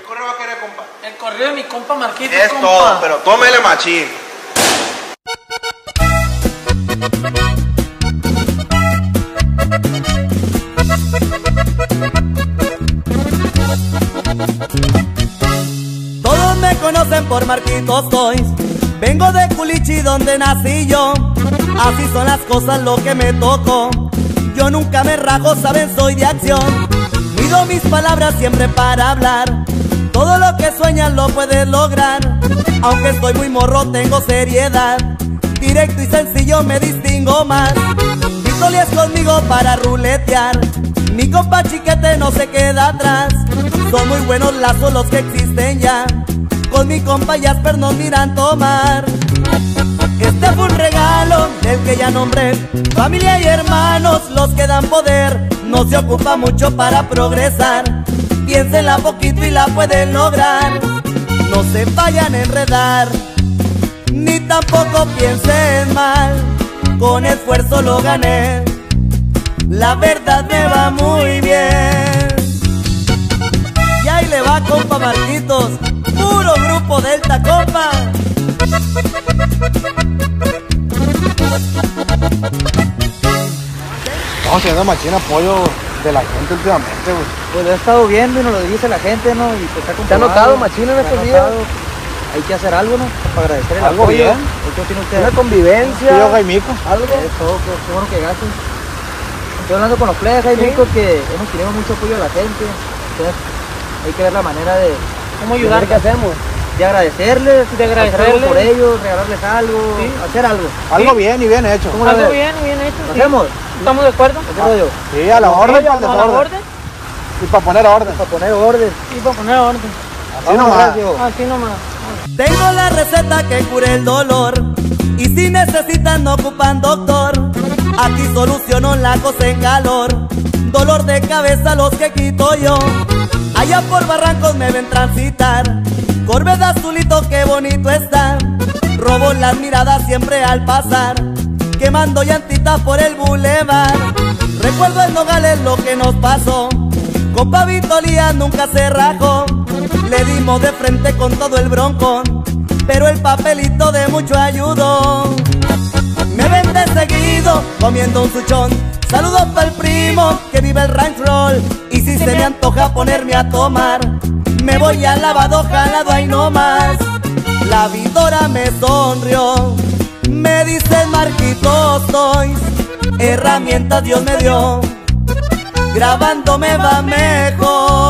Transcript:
correo va a querer, compa? El correo de mi compa Marquito, Es compa. todo, pero tómele machín. Todos me conocen por Marquitos Toys. Vengo de Culichi donde nací yo. Así son las cosas, lo que me tocó. Yo nunca me rajo, saben, soy de acción. Cuido mis palabras siempre para hablar. Todo lo que sueñas lo puedes lograr. Aunque estoy muy morro, tengo seriedad. Directo y sencillo me distingo más. Vitoli es conmigo para ruletear. Mi compa Chiquete no se queda atrás. Son muy buenos lazos los que existen ya. Con mi compa Jasper nos miran tomar. Este fue un regalo del que ya nombré. Familia y hermanos los que dan poder. No se ocupa mucho para progresar. Piénsenla poquito y la pueden lograr. No se vayan a enredar, ni tampoco piensen mal. Con esfuerzo lo gané. La verdad me va muy bien. Y ahí le va, compa Marquitos. Puro grupo Delta, compa. Estamos teniendo machín apoyo de la gente últimamente, güey. Pues lo he estado viendo y nos lo dice la gente, ¿no? Y pues ¿Te ha notado machín en estos días? Hay que hacer algo, ¿no? Para agradecer el algo apoyo. bien. Tiene usted Una convivencia. Yo, Jaimico. Algo. Eso, pues qué bueno que gastes. Estoy hablando con los players, Jaimico, que hemos tenido mucho apoyo de la gente. Entonces hay que ver la manera de ¿Cómo ayudar? ¿Qué hacemos? De agradecerles, hacer algo por ellos, regalarles algo, sí, hacer algo. Algo bien y bien hecho. Algo bien hecho. ¿Lo hacemos? ¿Estamos de acuerdo? ¿Qué rollo? Sí, a la orden y al ¿A la desorden. orden? Y para poner orden. Para poner orden. Sí, para poner orden. Así nomás. Así nomás. Tengo la receta que cure el dolor. Y si necesitan no ocupan doctor. Aquí soluciono la cosa en calor. Dolor de cabeza los que quito yo. Allá por Barrancos me ven transitar. Corvette azulito, qué bonito está. Robo las miradas siempre al pasar. Quemando llantitas por el bulevar. Recuerdo en Nogales lo que nos pasó. Compa Vitolía nunca se rajó. Le dimos de frente con todo el broncón. Pero el papelito de mucho ayudó. Me ven de seguido comiendo un suchón. Saludos para el primo que vive el ranch roll. Y si se me antoja ponerme a tomar, me voy al lavado jalado ahí no más. La vidora me sonrió. Me dice Marquitos Toys. Herramientas Dios me dio. Grabando me va mejor.